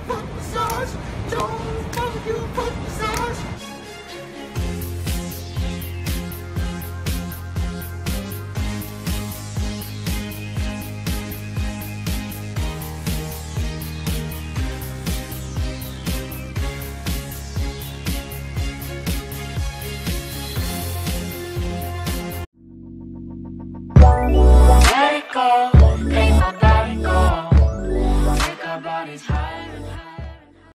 foot massage. Don't bother you foot massage. Let it go.